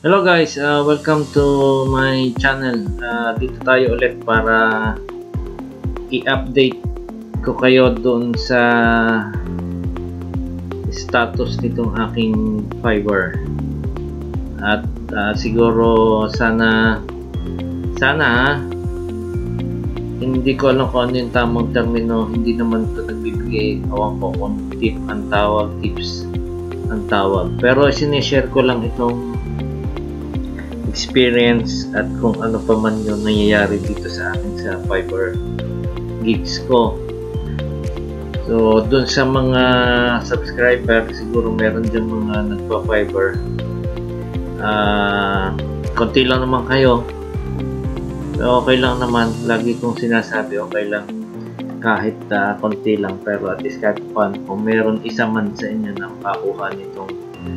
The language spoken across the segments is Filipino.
Hello guys, welcome to my channel. Dito tayo ulit para i-update ko kayo doon sa status nitong aking Fiverr. At siguro sana hindi ko alam kung ano yung tamang termino, hindi naman ito nagbibigay awan ko kung tips ang tawag, pero sinishare ko lang itong experience at kung ano pa man yung nangyayari dito sa akin sa Fiverr gigs ko. So dun sa mga subscriber, siguro meron dyan mga nagpa-Fiverr, konti lang naman kayo, so okay lang naman. Lagi kong sinasabi, okay lang kahit konti lang, pero at least kahit paano kung meron isa man sa inyo na makakuha nitong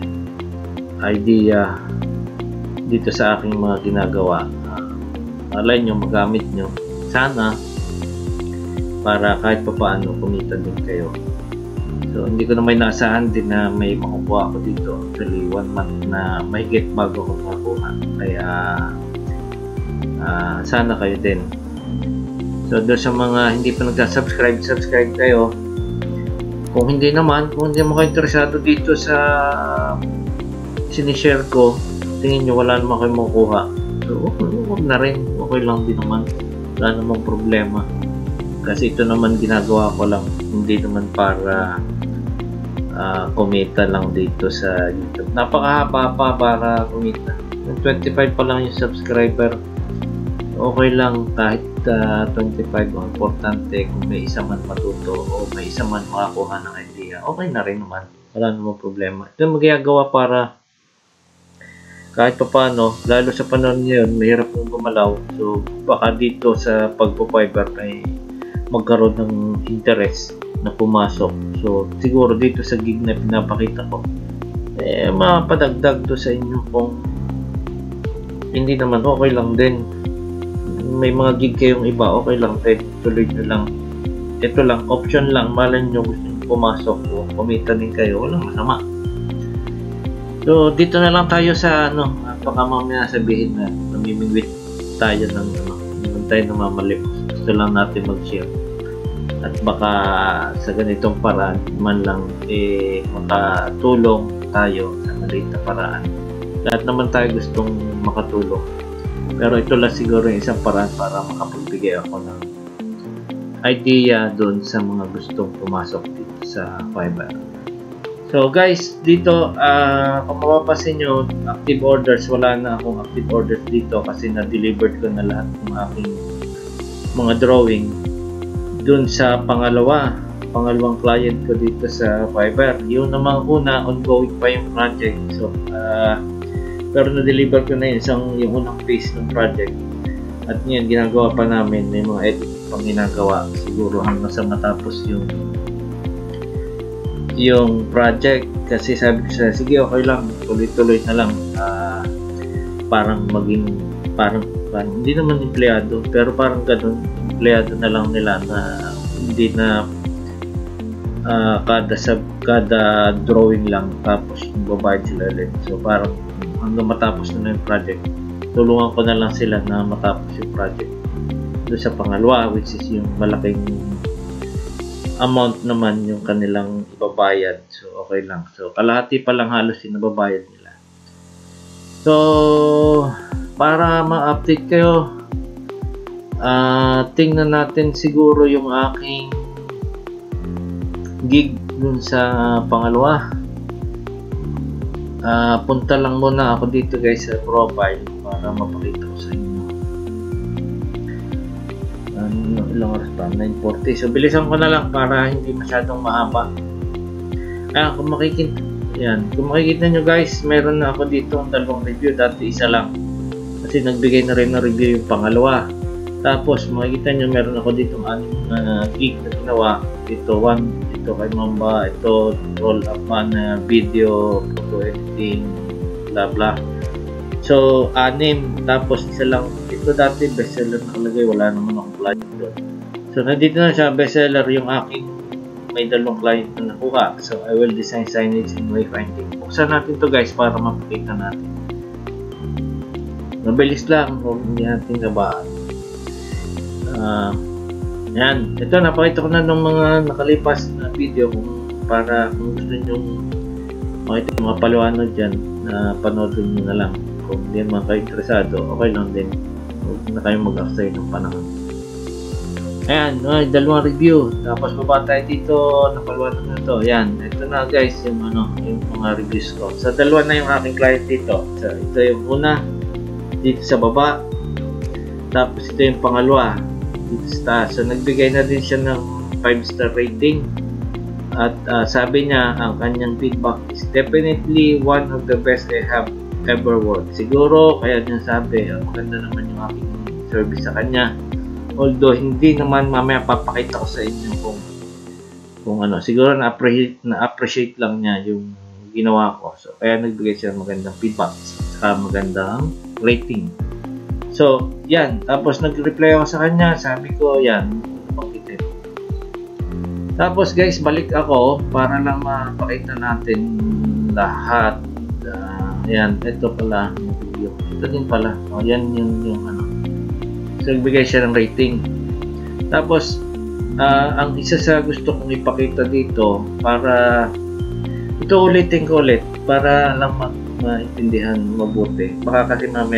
idea dito sa aking mga ginagawa, alay nyo, magamit nyo sana para kahit pa paano kumita din kayo. So hindi ko na may naasahan din na may makukuha ako dito. Actually 1 month na mahigit bago ako makakuha, kaya sana kayo din. So doon sa mga hindi pa nagsa-subscribe, subscribe kayo. Kung hindi mo kayo interesado dito sa sinishare ko, tingin nyo wala naman kayo makukuha, so huwag na rin, okay lang din naman, wala namang problema. Kasi ito naman ginagawa ko lang, hindi naman para kumita lang dito sa YouTube. Napakahaba pa para kumita. 25 pa lang yung subscriber, okay lang kahit 25. Ang importante kung may isa man matuto o may isa man makakuha ng idea, okay na rin naman, wala namang problema. Ito magagawa para kahit pa paano, lalo sa panahon ngayon, mahirap mong gumalaw. So baka dito sa pagpo-Fiverr ay magkaroon ng interest na pumasok. So siguro dito sa gig na pinapakita ko, mapadagdag to sa inyo. Kung hindi naman, okay lang din. May mga gig kayong iba, okay lang din, tuloy nyo lang. Ito lang, option lang, malay nyo gusto nyo pumasok o kumita din kayo, walang masama. So dito na lang tayo sa baka mamaya sabihin na namimingwit tayo ng hindi tayo namamalimos. Gusto lang natin mag-share at baka sa ganitong paraan man lang makatulong tayo sa maliit na paraan. Lahat naman tayo gustong makatulong, pero ito lang siguro yung isang paraan para makapagbigay ako ng idea doon sa mga gustong pumasok dito sa Fiverr. So guys, dito kung mapapansin nyo, active orders, wala na akong active orders dito kasi na-delivered ko na lahat ng aking mga drawing dun sa pangalawang client ko dito sa Fiverr. Yung namang una, ongoing pa yung project. So pero na-deliver ko na yung unang phase ng project, at ngayon ginagawa pa namin, may mga edit pang ginagawa, siguro hanggang sa matapos yung project. Kasi sabi ko siya, sige okay lang, tuloy-tuloy na lang, parang hindi naman empleyado, pero parang ganun, empleyado na lang nila na hindi na kada drawing lang tapos babayad sila ulit. So parang hanggang matapos na yung project, tulungan ko na lang sila na matapos yung project doon sa pangalawa, which is yung malaking amount naman yung kanilang ibabayad. So okay lang, so kalahati pa lang halos yung nababayad nila. So para ma-update kayo, tingnan natin siguro yung aking gig dun sa pangalawa. Punta lang muna ako dito guys sa profile para mapakita ko sa inyo. Ilang oras pa? 9:40. So bilisan ko na lang para hindi masyadong mahaba. Kung makikita nyo guys, meron na ako dito ang 2 review. Dati isa lang kasi nagbigay na rin ng review yung pangalawa. Tapos makikita nyo meron ako dito 6 gig na ginawa. Ito kay Mamba, ito roll up na video, photo editing, bla bla. So 6, tapos isa lang ito, dati bestseller nakalagay, wala naman akong client doon. So nandito na siya, bestseller yung aking may 2 client na nakuha. So I will design signage and wayfinding. Buksan natin to guys para mapakita natin. Mabilis lang, huwag hindi natin gabaan. Yan, ito napakita ko na ng mga nakalipas na video para kung gusto nyo makita yung mga paliwanag dyan, na panoodin nyo na lang. Kung hindi naman kayo interesado, okay lang din, huwag na kayong mag-aksay ng panahon. Ayan, dalawang review. Tapos baba tayo dito, napaliwanag na to. Ayan, ito na guys, yung mga reviews ko. Sa dalawa na yung aking client dito. So, ito yung una dito sa baba, tapos ito yung pangalawa dito sa taas. So nagbigay na din siya ng 5-star rating, at sabi niya ang kanyang feedback is definitely one of the best I have ever worked. Siguro kaya niya sabi maganda naman yung aking service sa kanya, although hindi naman mamaya papakita ko sa inyo kung ano, siguro na-appreciate lang niya yung ginawa ko. So kaya nagbigay siya ng magandang feedback sa magandang rating. So yan, tapos nag-reply ako sa kanya, sabi ko yan, pakitin. Tapos guys, balik ako para lang mapakita natin lahat. Yan, ito pala yung video, ito din pala, yan yung ano. So nagbigay siya ng rating. Tapos ang isa sa gusto kong ipakita dito, para ito ulitin ko ulit para lang maintindihan mabuti, baka kasi mamaya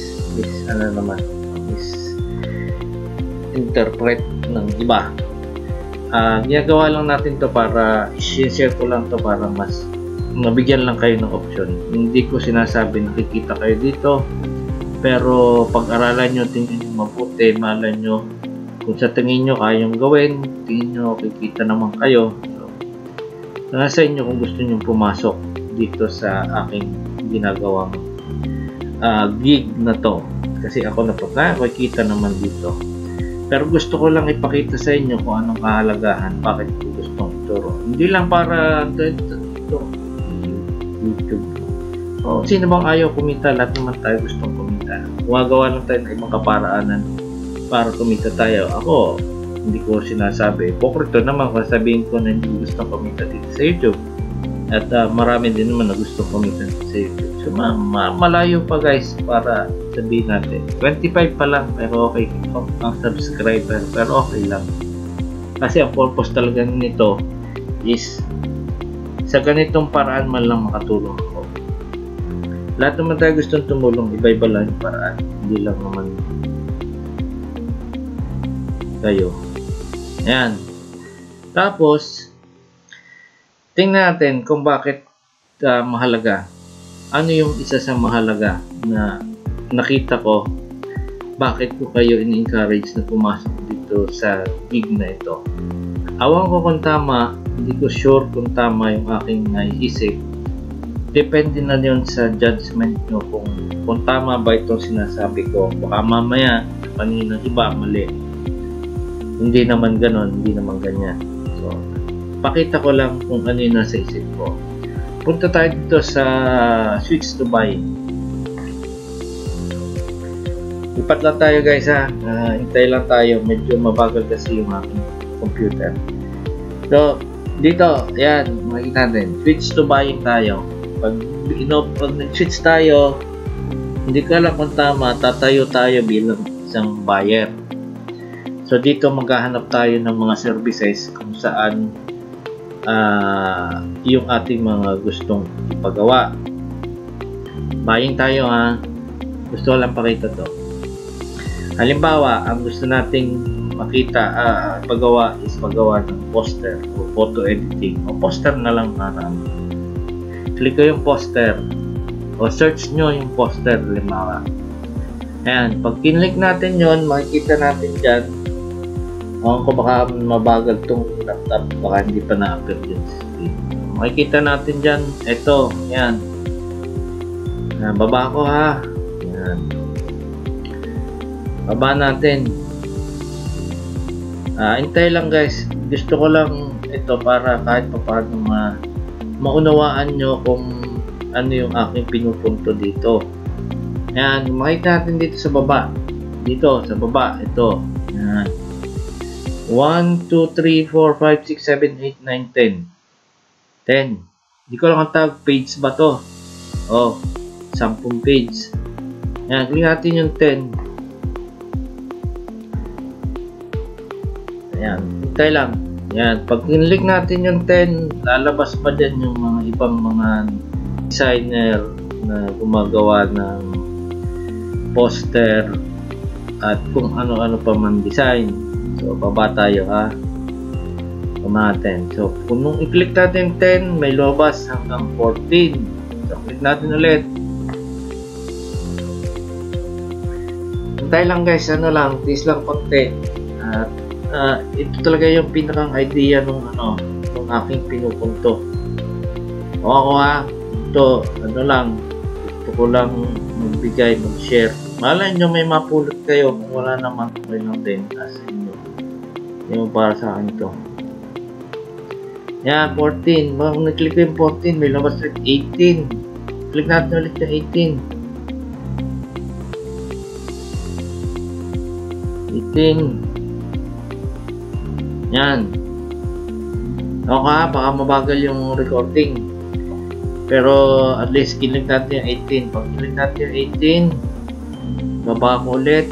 interpret ng iba. Ginagawa lang natin to para i-share ko lang to para mas mabigyan lang kayo ng option. Hindi ko sinasabi nakikita kayo dito, pero pag-aralan nyo, tingin nyo mabuti, malan nyo kung sa tingin nyo kayang gawin, tingin nyo kikita naman kayo. So, nasa inyo kung gusto nyo pumasok dito sa aking ginagawang gig na to, kasi ako nakikita naman dito. Pero gusto ko lang ipakita sa inyo kung anong kahalagahan, bakit ko gustong ituro. Hindi lang para ito YouTube. Sino bang ayaw kumita? Lahat naman tayo gustong kumita. Gumagawa lang tayo ng ibang kaparaanan para kumita tayo. Ako, hindi ko sinasabi. Pokrito naman kung sabihin ko na hindi gustong kumita dito sa YouTube. At marami din naman na gustong kumita dito sa YouTube. So, malayo pa guys para sabihin natin. 25 pa lang, pero okay. Ang subscriber, pero okay lang. Kasi ang purpose talaga nito is sa ganitong paraan man lang makatulong ako. Lahat naman tayo gustong tumulong, iba-iba lang yung paraan. Hindi lang naman kayo. Ayan. Tapos, tingnan natin kung bakit mahalaga. Ano yung isa sa mahalaga na nakita ko, bakit ko kayo in-encourage na pumasok dito sa gig na ito. Awan ko kung tama, hindi ko sure kung tama yung aking naiisip. Depende na yun sa judgment nyo kung tama ba itong sinasabi ko. Baka mamaya, paningin ng iba, mali. Hindi naman ganon, hindi naman ganyan. So, pakita ko lang kung ano yung nasa isip ko. Punta tayo dito sa switch to buy. Lipat lang tayo guys ha. Hintay lang tayo. Medyo mabagal kasi yung aking computer. So, dito, yan, makikita natin. Switch to buying tayo. Pag nag-switch tayo, hindi ka lang kung tama, tatayo tayo bilang isang buyer. So, dito maghahanap tayo ng mga services kung saan yung ating mga gustong ipagawa. Buying tayo ha. Gusto ko lang pakita to. Halimbawa, ang gusto nating makita paggawa is paggawa ng poster o photo editing o poster na lang marami. Click ko yung poster o search nyo yung poster halimbawa. Ayan, pag kinlik natin yon, makikita natin dyan. Ko baka mabagal tong laptop, baka hindi pa na-upload yung screen. Makikita natin dyan, ito, yan. Baba ko ha. Yan. Baba natin. Hintay lang guys. Gusto ko lang ito para kahit pa paano maunawaan nyo kung ano yung aking pinupunto dito. Yan, makikita natin dito sa baba. Dito, sa baba, ito. Yan. 1, 2, 3, 4, 5, 6, 7, 8, 9, 10. 10. Hindi ko lang ang tag page ba to. 10 page. Yan, click natin yung 10. Ayan, hintay lang. Yan, pag click natin yung 10, lalabas pa dyan yung mga ibang mga designer na gumagawa ng poster at kung ano-ano pa man design. So, baba tayo ha. Natin. So, kung nung i-click natin 10, may lobas hanggang 14. So, click natin ulit. Hintay lang guys, ano lang, please lang konti. At ito talaga yung pinakang idea nung aking pinupunto. O ako ha, ito, ano lang, gusto ko lang magbigay, mag-share. Malay nyo may mapulot kayo, kung wala naman, okay lang din as inyo. Yung para sa akin ito. Yan, 14. Kung nag-click ko yung 14, may labas ulit 18. Click natin ulit yung 18. Yan. Okay, baka mabagal yung recording. Pero at least click natin yung 18. Pag click natin yung 18, baba ko ulit.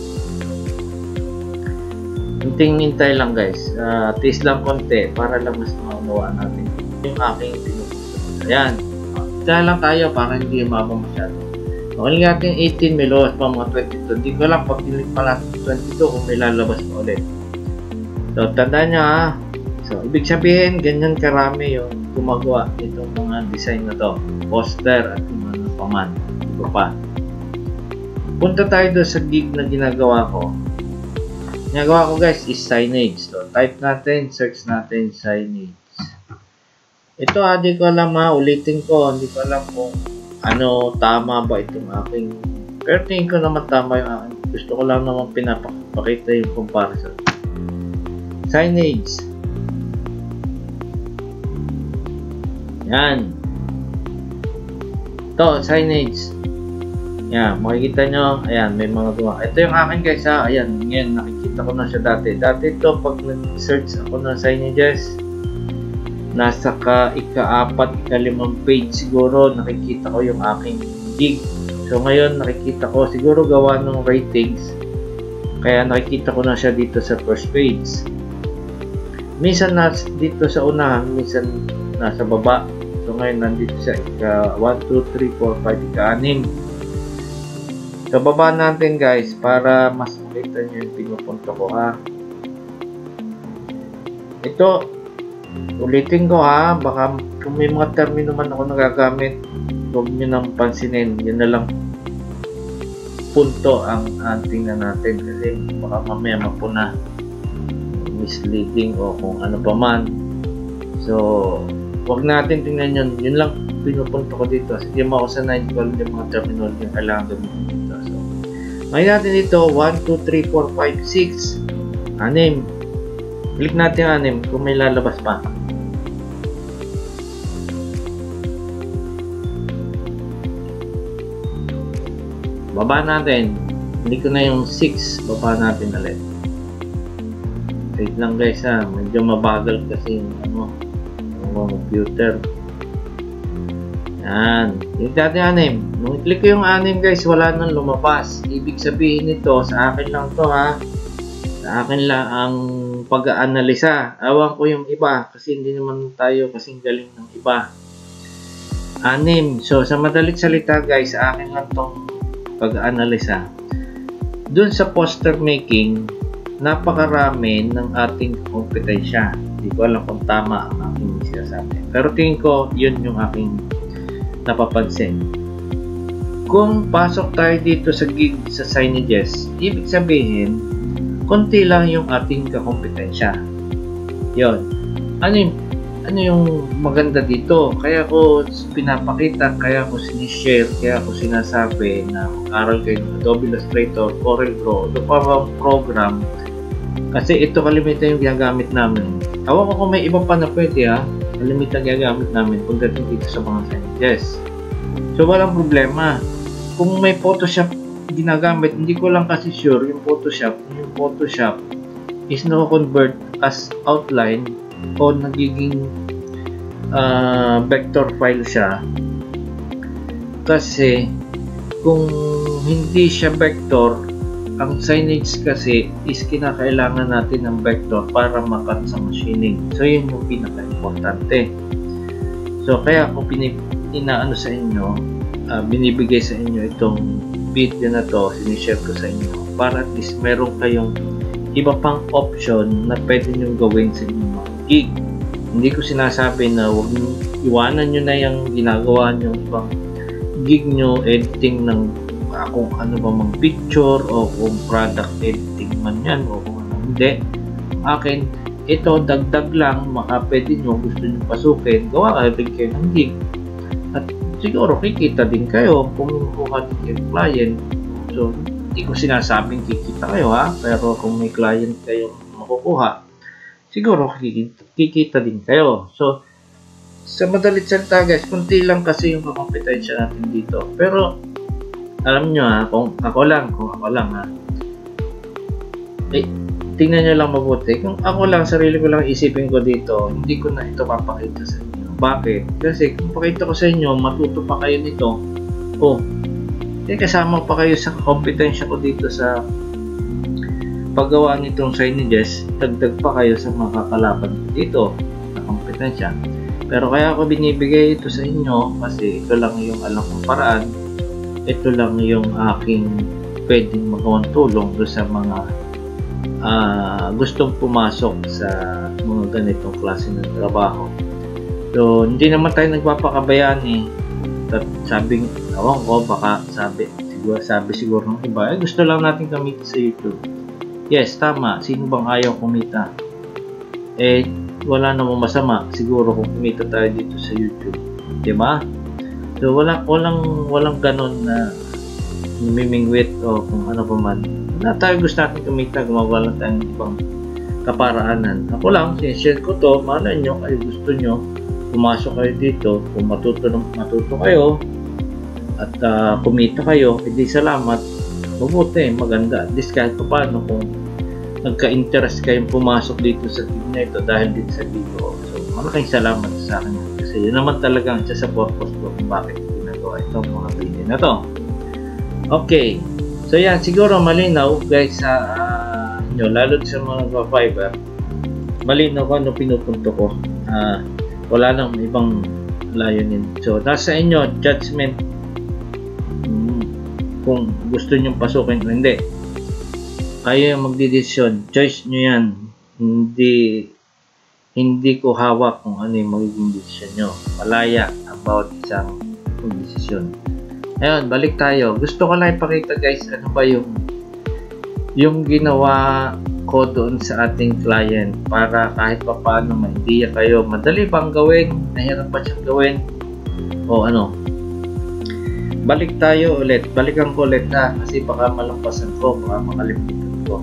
Hintay lang guys. Taste lang konti para lang mas maunawa natin yung aking pinupunto. Ayan. Hintay lang tayo para hindi mababa masyado. Pag natin 18, may lobas pa mga 22. Hindi ko lang pag click pa natin 22 kung may lalabas pa ulit. So, tandaan nyo ha. So, ibig sabihin, ganyan karami yung gumagawa itong mga design na to. Poster at mga paman. Iba pa. Punta tayo doon sa gig na ginagawa ko. Ginagawa ko guys is signage. So, type natin, search natin signage. Ito hindi ko alam ha. Ulitin ko. Hindi ko alam kung ano tama ba itong aking. Pero tingin ko naman tama yung aking. Gusto ko lang naman pinapakita yung comparison. Signage. Yan. Ito, signage. Yan, makikita nyo. Ayan, may mga gawa. Ito yung akin guys ha. Ayan, ngayon nakikita ko na siya dati. Dati ito, pag nag-search ako ng signages, nasa ika-4, ika-5 page siguro nakikita ko yung aking gig. So ngayon nakikita ko, siguro gawa ng ratings, kaya nakikita ko na siya dito sa first page. Minsan dito sa unahan, minsan nasa baba. So ngayon nandito siya ika 1, 2, 3, 4, 5, ika-6. So baba natin guys para mas makita nyo yung pinupunto ko ha. Ito, ulitin ko ha, baka kung may mga termino man ako nagagamit, huwag nyo nang pansinin. Yun na lang punto ang tingnan natin kasi baka mamaya mapuna misleading o kung ano pa man. So, huwag natin tingnan yun. Yun lang pinupunto ko dito. Sige mo ako sanay ko yung mga terminology yung kailangan gamitin dito. So, ngayon natin dito, 1, 2, 3, 4, 5, 6 6. Click natin yung 6 kung may lalabas pa. Baba natin. Hindi ko na yung 6. Baba natin ulit. Wait lang guys ha. Medyo mabagal kasi yung computer. Yan. Click natin 6. Nung i-click ko yung 6 guys, wala nang lumabas. Ibig sabihin nito, sa akin lang to ha. Sa akin lang ang pag-aanalisa. Awan ko yung iba kasi hindi naman tayo kasing galing ng iba. 6. So sa madalit salita guys, sa akin lang tong pag-analisa. Dun sa poster making, napakarami ng ating kompetensya. Hindi ko alam kung tama ang aking sinasabi. Pero tingin ko, yun yung aking napapansin. Kung pasok tayo dito sa gig sa signages, ibig sabihin, konti lang yung ating kakompetensya. Yun. Ano yung maganda dito? Kaya ko pinapakita, kaya ko sinishare, kaya ko sinasabi na mag-aral kayo ng Adobe Illustrator, Corel Draw, ito pa bang program. Kasi ito kalimitan yung ginagamit namin. Awan ko kung may iba pa na pwede ha. Kalimitan ginagamit namin kung dating dito sa mga signages. So walang problema. Kung may Photoshop ginagamit, hindi ko lang kasi sure yung Photoshop is no-convert as outline o nagiging vector file siya. Kasi kung hindi siya vector, ang signage kasi is kinakailangan natin ng vector para makat sa machining. So yun yung pinaka-importante. So kaya ako inaano sa inyo, binibigay sa inyo itong video na to, sinishare ko sa inyo para at least meron kayong iba pang option na pwede nyo gawin sa inyong mga gig. Hindi ko sinasabi na huwag nyo, iwanan nyo na yung ginagawa nyo ibang gig nyo, editing ng kung ano ba mang picture o kung product editing man yan o kung ano hindi. Akin, ito dagdag lang, pwede nyo, gusto nyo pasukin, gawa kayo din kayo ng gig. At siguro kikita din kayo kung kuha din kayo client. So, hindi ko sinasabing kikita kayo ha, pero kung may client kayo makukuha, siguro kikita din kayo. So, sa madalit salita guys, kunti lang kasi yung kompetensya natin dito. Pero, alam nyo ha, kung ako lang ha, tingnan nyo lang mabuti. Kung ako lang, sarili ko lang isipin ko dito, hindi ko na ito papakita sa inyo. Bakit? Kasi kung pakita ko sa inyo, matuto pa kayo nito. Kasama pa kayo sa kompetensya ko dito sa paggawa nitong signages, dagdag pa kayo sa mga kakalaban dito sa kompetensya. Pero kaya ako binibigay ito sa inyo kasi ito lang yung alam kong paraan. Ito lang yung aking pwedeng magawang tulong doon sa mga gustong pumasok sa mga ganitong klase ng trabaho. So, hindi naman tayo nagpapakabayani. Sabing, ewan ko, baka sabi siguro ng iba, gusto lang natin kumita sa YouTube. Yes, tama. Sino bang ayaw kumita? Wala namang masama. Siguro kung kumita tayo dito sa YouTube. Diba? So, walang ganun na namimingwit o kung ano pa man. Na tayo gusto natin kumita, gumawa lang tayong ibang kaparaanan. Ako lang, sinishare ko to, malay nyo, kayo gusto nyo, pumasok kayo dito, kung matuto kayo, at kumita kayo, hindi salamat, mabuti, maganda. At least kahit pa paano kung nagka-interest kayong pumasok dito sa team na ito dahil dito sa video. So, malaking salamat sa akin. Kasi yun naman talaga ang sa purpose ko kung bakit ginagawa itong mga video na to. Okay. So yan, siguro malinaw guys sa inyo, lalo sa mga Fiverr, malinaw kung ano pinupunto ko. Wala nang ibang layunin. So nasa inyo, judgment kung gusto nyo pasukin o hindi. Kayo yung magdidesisyon, choice nyo yan. Hindi ko hawak kung ano yung magiging desisyon nyo. Malaya ang bawat isang desisyon. Ayun, balik tayo. Gusto ko lang ipakita guys, ano ba yung ginawa ko doon sa ating client para kahit pa paano ma-idea kayo. Madali bang gawin? Nahirap pa siyang gawin? O ano? Balik tayo ulit. Balikan ko ulit kasi baka malampasan ko, baka makalimutan ko.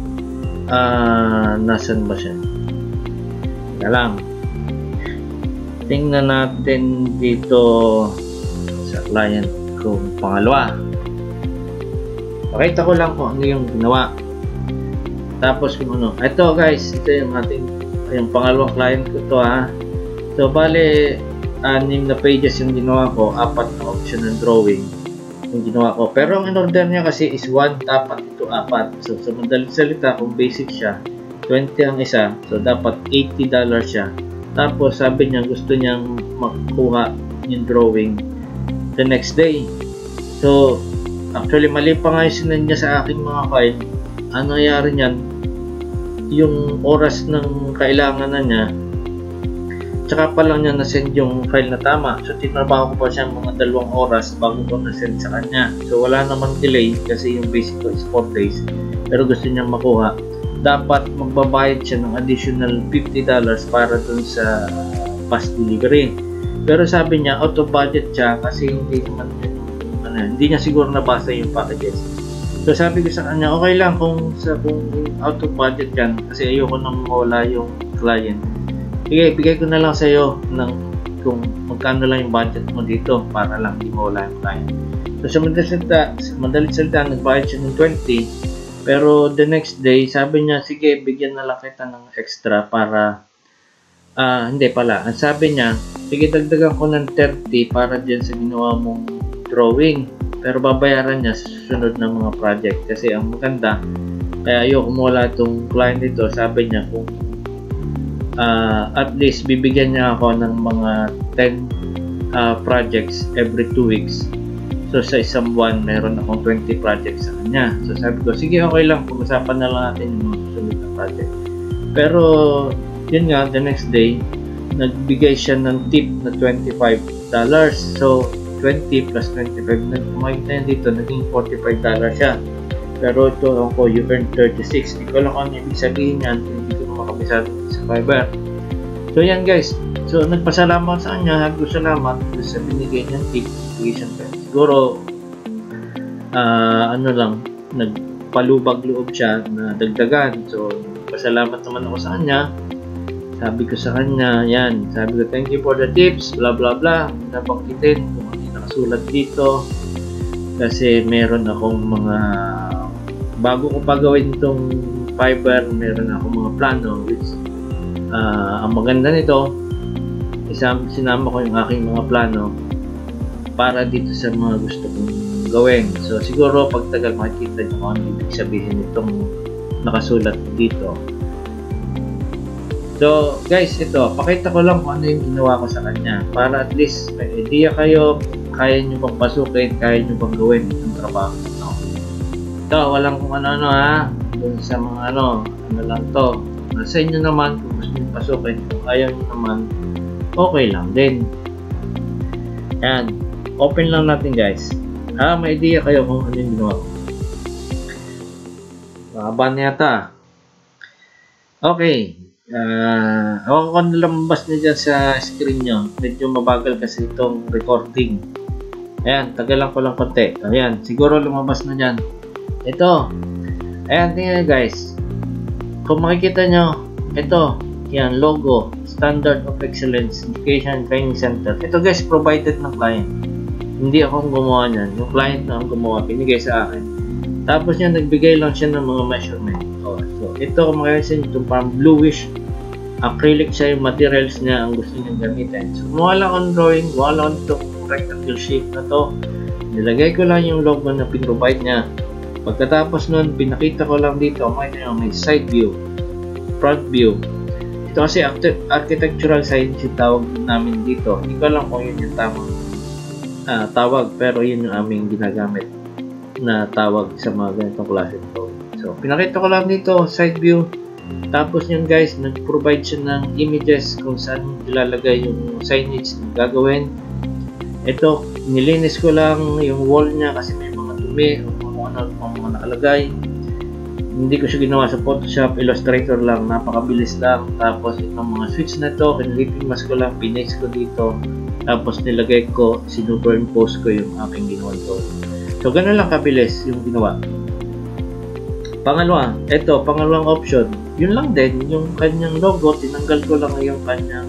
Nasaan ba siya? Teka lang. Tingnan natin dito sa client kung pangalawa. Pakita ko lang kung ano yung ginawa. Tapos kung ano. Ito guys, ito yung yung pangalawang client ko to ha. So bale, 6 na pages yung ginawa ko, 4 na option ng drawing yung ginawa ko. Pero ang in-order niya kasi is 1, dapat ito 4. So sa madaling salita, kung basic siya, 20 ang isa. So dapat $80 siya. Tapos sabi niya gusto niyang makuha yung drawing the next day. So, actually, mali pa nga yung sinend niya sa aking mga file. Ano nangyari niyan? Yung oras ng kailangan na niya, tsaka pa lang niya nasend yung file na tama. So, tinrabaho ko pa siya mga 2 oras bago ko nasend sa kanya. So, wala namang delay kasi yung basic ko is 4 days. Pero gusto niya makuha. Dapat magbabayad siya ng additional $50 para dun sa fast delivery. Pero sabi niya, out of budget siya kasi hindi niya siguro nabasa yung packages. So sabi ko sa kanya, okay lang kung out of budget yan kasi ayoko nang mawala yung client. Sige, bigay ko na lang sa iyo kung magkano lang yung budget mo dito para lang di mawala yung client. So sa madalit salita, nagbayad siya ng 20, pero the next day, sabi niya, sige, bigyan na lang kita ng extra para hindi pala. Ang sabi niya, sige, dagdagan ko ng 30 para dyan sa ginawa mong drawing. pero babayaran niya sa susunod na mga project. Kasi ang maganda, kaya ayoko mawala itong client dito, sabi niya kung at least bibigyan niya ako ng mga 10 projects every 2 weeks. So sa isang buwan, meron akong 20 projects sa kanya. So sabi ko, sige, okay lang, pag-usapan na lang natin yung mga susunod na project. Pero yun nga, the next day, nagbigay siya ng tip na $25. So 20 plus 25, kumakita niya dito, naging $45 siya. Pero ito ako, you earn 36. Hindi ko lang kung ano ibig sabihin yan, hindi ko na makabisado sa Fiverr. So yan guys, so nagpasalamat sa kanya, salamat sa binigay niyang tip. Siguro ano lang, nagpalubag loob siya na dagdagan. So pasalamat naman ako sa kanya. Sabi ko sa kanya, yan, sabi ko, thank you for the tips, blah blah blah. Napangkitin kung ano nakasulat dito, kasi meron akong mga bago ko pa gawin itong Fiverr, meron akong mga plano, which ang maganda nito, sinama ko yung aking mga plano para dito sa mga gusto kong gawin. So siguro pagtagal makikita nyo kung ano ibig sabihin itong nakasulat dito. So guys, ito, pakita ko lang kung ano yung ginawa ko sa kanya para at least may idea kayo, kaya nyo bang pasukin, kaya nyo bang gawin itong trabaho. Ito, walang kung ano-ano ha, dun sa mga ano lang to. Sa inyo naman, kung gusto nyo pasukin, kung ayaw nyo naman, okay lang din. Yan. Open lang natin guys. May idea kayo kung ano yung ginawa ko. Mahaba na yata. Okay. Ako kung lumabas na dyan sa screen nyo. Medyo mabagal kasi itong recording. Ayan, tagalan ko lang konti. Ayan, siguro lumabas na dyan. Ito. Ayan, tingnan guys. Kung makikita nyo, ito. Yan, logo. Standard of Excellence Education Training Center. Ito guys, provided ng client. Hindi ako gumawa niyan. Yung client na ang gumawa, pinigay sa akin. Tapos niya, nagbigay lang siya ng mga measurement. So, ito, kung makikita nyo, itong parang bluish acrylic siya yung materials niya ang gusto niya gamitin. So, gumawa lang akong drawing, gumawa lang itong rectangle shape na to. Nilagay ko lang yung logo na pinrovide niya. Pagkatapos nun, pinakita ko lang dito, may side view, front view. Ito kasi architectural science yung tawag namin dito. Hindi ko lang kung yun yung tamang tawag, pero yun yung aming ginagamit na tawag sa mga ganitong klase ito. So, pinakita ko lang dito, side view. Tapos yun guys, nag-provide siya ng images kung saan ilalagay yung signage na gagawin. Ito, nilinis ko lang yung wall niya kasi may mga dumi o ano mga nakalagay. Hindi ko siya ginawa sa Photoshop, Illustrator lang, napakabilis lang. Tapos itong mga switch na to, kinliping mask ko lang, pinex ko dito. Tapos nilagay ko, sinuperimpose ko yung aking ginawa to. So, ganun lang kabilis yung ginawa. Pangalawa, ito, pangalawang option. Yun lang din, yung kanyang logo, tinanggal ko lang yung kanyang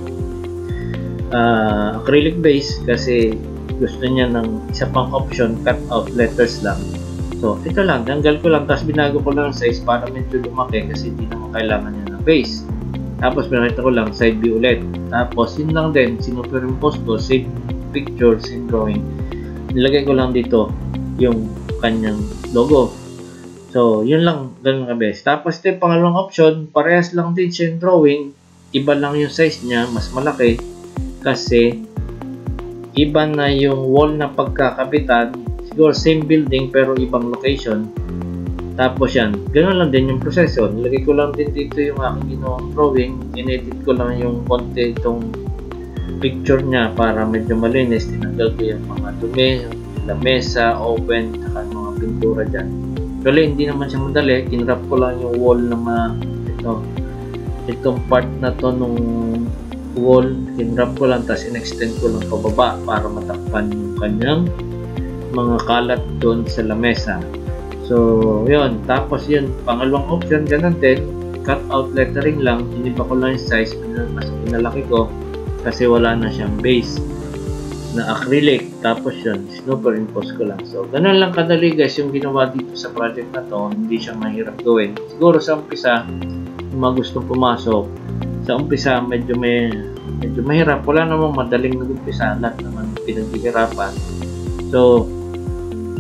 acrylic base kasi gusto niya ng isa pang option, cut out letters lang. So, ito lang, tanggal ko lang, tapos binago ko lang size para medyo lumaki kasi hindi naman kailangan niya ng base. Tapos, pinakita ko lang, side view ulit. Tapos, yun lang din, sinuperimpose ko, same picture, same drawing. Nilagay ko lang dito yung kanyang logo. So, yun lang, ganun kabes. Tapos, ito yung pangalawang option, parehas lang din siya yung drawing. Iba lang yung size niya, mas malaki. Kasi, iba na yung wall na pagkakabitan. Siguro, same building, pero ibang location. Tapos yan, ganun lang din yung proseso. Nilagay ko lang din dito yung aking ginawang drawing. In-edit ko lang yung konti itong picture niya para medyo malinis. Tinanggal ko yung mga dumi, lamesa, oven, saka mga pintura dyan. Actually, hindi naman siya madali. Kinrap ko lang yung wall na itong part na to nung wall. Kinrap ko lang, tapos in-extend ko lang pababa para matakpan yung kanyang mga kalat doon sa lamesa. So, yun. Tapos yun, pangalawang option, ganun din. Cut out lettering lang. Iniba ko lang yung size. Mas pinalaki ko kasi wala na siyang base na acrylic. Tapos yun, superimpose ko lang. So, ganun lang kadali guys yung ginawa dito sa project na to. Hindi siya mahirap gawin. Siguro sa umpisa, kung mga gustong pumasok, sa umpisa medyo mahirap. Wala namang madaling nag-umpisa. Lahat naman pinaghihirapan. So,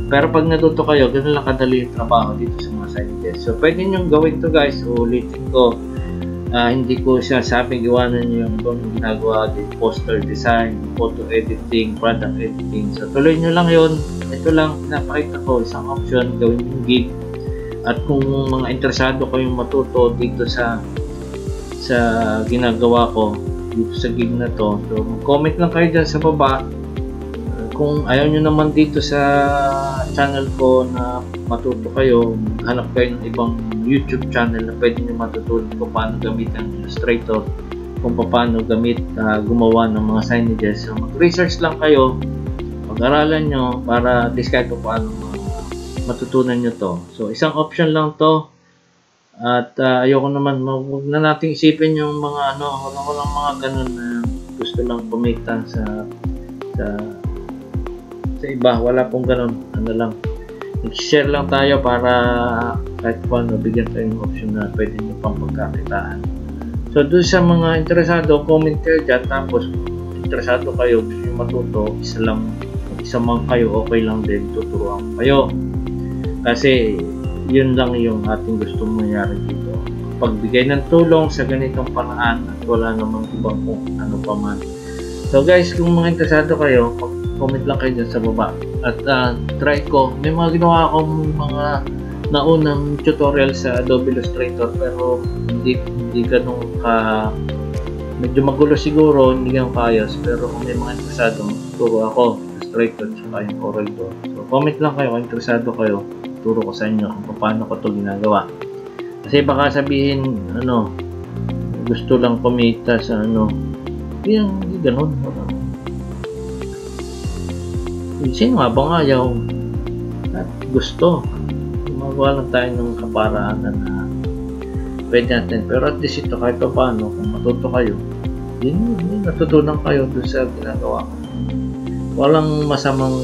Pero pag natuto kayo, ganun lang kadali yung trabaho dito sa mga side guest. So pwede nyo gawin to guys. Ulitin ko, hindi ko sinasabing iwanan nyo yung ginagawa din, poster design, photo editing, product editing. So tuloy nyo lang yun. Ito lang pinapakita ko, isang option, gawin yung gig. At kung mga interesado kayong matuto dito sa ginagawa ko dito sa gig na to, so comment lang kayo dyan sa baba. Kung ayaw nyo naman dito sa channel ko na matuto kayo, hanap kayo ng ibang YouTube channel na pwede nyo matutunan kung paano gamitin ang Illustrator, kung paano gumawa ng mga signages. So mag-research lang kayo, pag-aralan nyo para at least kahit paano matutunan nyo to. So isang option lang to. At ayoko naman, huwag na natin isipin yung mga walang mga ganun na gusto lang kumita sa iba. Wala pong ganun. Ano lang, nag-share lang tayo para kahit paano bigyan tayo ng option na pwede nyo pang pagkakitaan. So doon sa mga interesado, comment kayo dyan. Tapos interesado kayo, gusto nyo matuto, isa man kayo, okay lang din, tuturuan kayo. Kasi yun lang yung ating gusto mangyari dito, pagbigay ng tulong sa ganitong paraan at wala namang ibang kung ano pa man. So guys, kung mga interesado kayo, comment lang kayo dyan sa baba at try ko. May mga ginawa akong mga naunang tutorial sa Adobe Illustrator pero hindi ganun medyo magulo siguro, hindi ganun kaayos. Pero kung may mga interesado, turo ako Illustrator at yung Corel. So comment lang kayo kung interesado kayo, turo ko sa inyo kung paano ko ito ginagawa. Kasi baka sabihin, gusto lang kumita sa hindi ganun. Sino nga bang ayaw at gusto? Magawa lang tayo ng kaparaanan na pwede natin. Pero at least ito kahit pa paano, kung matuto kayo, natutunan kayo doon sa ginagawa ko. Walang masamang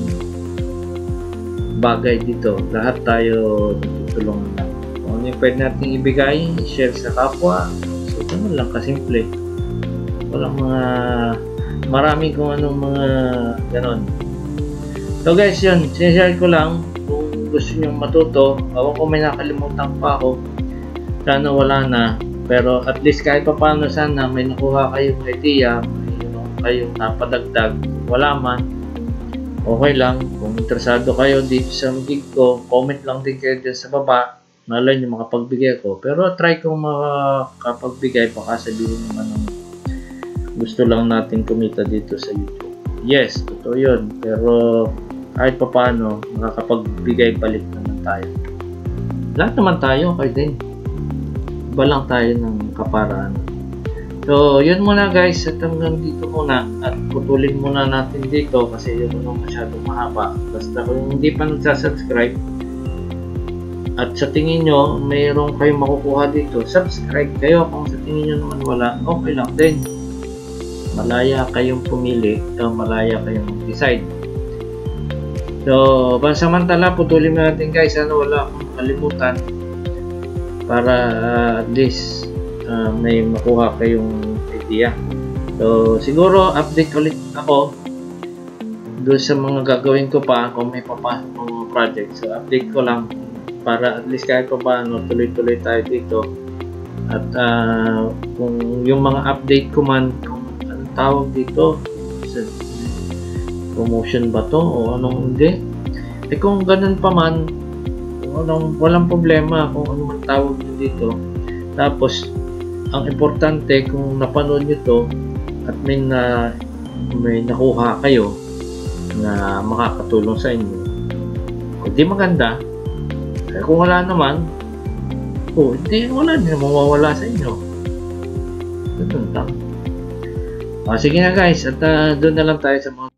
bagay dito, lahat tayo tutulungan lang. Kung ano yung pwede natin ibigay, share sa kapwa. So ganun lang kasimple. Walang maraming kung anong mga ganon. So guys, yun, sinishare ko lang. Kung gusto nyo matuto, ako may nakalimutan pa ako, sana wala na, pero at least kahit pa paano sana may nakuha kayong idea, may kayong napadagdag. Wala man, okay lang. Kung interesado kayo dito sa gig ko, comment lang din kayo dyan sa baba. Malay nyo makapagbigay ko. Pero try kong makapagbigay. Baka sabihin naman ng gusto lang natin kumita dito sa YouTube. Yes, totoo yun. Pero kahit pa paano, makakapagbigay balik naman tayo. Lahat naman tayo, okay din. Iba lang tayo ng kaparaan. So, yun muna guys, at hanggang dito muna at putulin muna natin dito kasi yun masyadong mahaba. Basta kung hindi pa nagsasubscribe at sa tingin nyo mayroong kayong makukuha dito, subscribe kayo. Kung sa tingin nyo naman wala, okay lang din. Malaya kayong pumili o malaya kayong decide. So, pansamantala putulin natin guys, wala akong kalimutan para at least may makuha kayong idea. So siguro update ulit ako doon sa mga gagawin ko pa kung may papasok mga project. So update ko lang para at least kahit pa paano tuloy-tuloy tayo dito. At kung yung mga update ko man, kung anong tawag dito, promotion ba to o anong hindi, kung ganun pa man, walang problema kung ano man tawag nyo dito. Tapos ang importante, kung napanood nyo to at may nakuha kayo na makakatulong sa inyo, kung di maganda, kung wala naman, hindi, wala din mawawala sa inyo. Ganun lang. Sige na guys, at doon na lang tayo sa mga